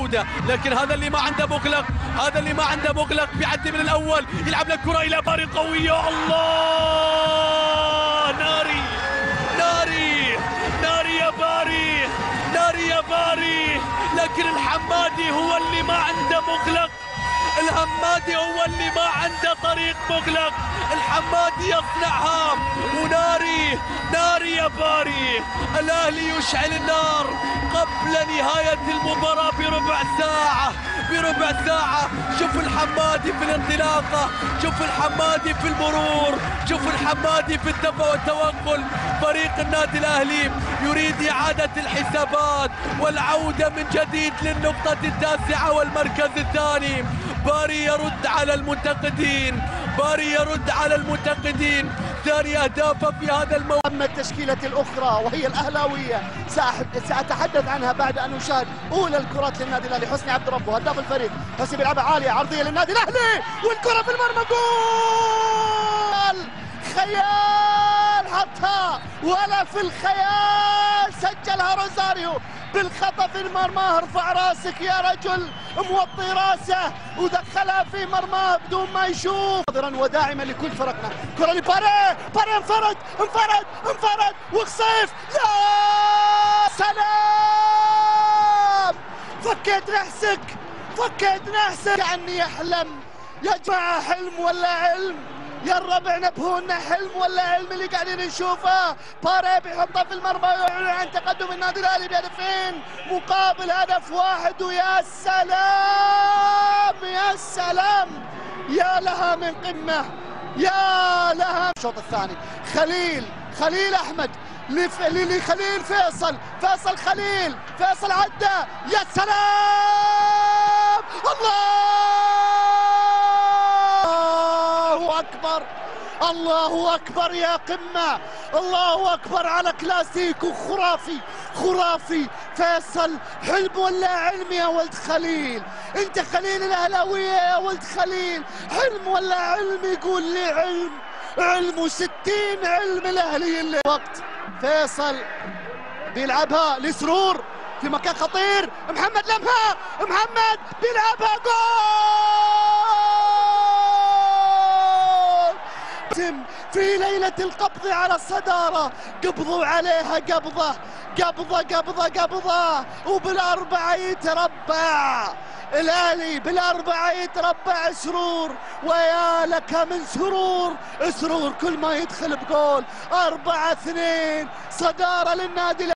العودة، لكن هذا اللي ما عنده مغلق، هذا اللي ما عنده مغلق بيعدي من الأول، يلعب لك كرة إلى باري قوية. الله، ناري ناري ناري يا باري، ناري يا باري. لكن الحمادي هو اللي ما عنده مغلق، الحمادي هو اللي ما عنده طريق مغلق. الحمادي يصنعها، وناري ناري يا باري. الأهلي يشعل النار قبل نهاية المباراة بربع ساعة، بربع ساعة. شوف الحمادي في الانطلاقة، شوف الحمادي في المرور، شوف الحمادي في التوغل. فريق النادي الأهلي يريد إعادة الحسابات والعودة من جديد للنقطة التاسعة والمركز الثاني. باري يرد على المنتقدين، باري يرد على المنتقدين. ثاني أهدافه في هذا الموسم. أما التشكيلة الأخرى وهي الأهلاوية سأتحدث عنها بعد أن نشاهد أولى الكرات للنادي الأهلي. حسني عبد ربه هداف الفريق، حسني بيلعبها عالية عرضية للنادي الأهلي، والكرة في المرمى، جول! خيال حطها، ولا في الخيال سجلها روزاريو بالخطأ في مرماه. ارفع راسك يا رجل، موطي راسه ودخلها في مرماه بدون ما يشوف. ناظرا وداعما لكل فرقنا. كرة لباري، باري انفرد انفرد انفرد، وخصيف، يا سلام! فكيت نحسك، فكيت نحسك. كأني أحلم يا جماعة، حلم ولا علم؟ يا الربع نبهونا، حلم ولا علم اللي قاعدين نشوفه؟ باري بيحطها في المرمى ويعلن عن تقدم النادي الاهلي بهدفين مقابل هدف واحد. ويا سلام يا سلام، يا لها من قمه، يا لها. الشوط الثاني خليل احمد لخليل فيصل، فيصل خليل، فيصل عدى، يا سلام! الله اكبر، الله اكبر يا قمه، الله اكبر على كلاسيكو خرافي خرافي. فيصل، حلم ولا علم يا ولد خليل؟ انت خليل الاهلاويه يا ولد خليل، حلم ولا علم؟ يقول لي علم، علم و60 علم الاهلي. اللي وقت فيصل بيلعبها لسرور في مكان خطير، محمد لمها، محمد بيلعبها، جول! في ليلة القبض على الصدارة قبضوا عليها قبضة قبضة قبضة قبضة، وبالأربعة يتربع الأهلي، بالأربعة يتربع سرور. ويا لك من سرور كل ما يدخل بجول. 4-2 صدارة للنادي.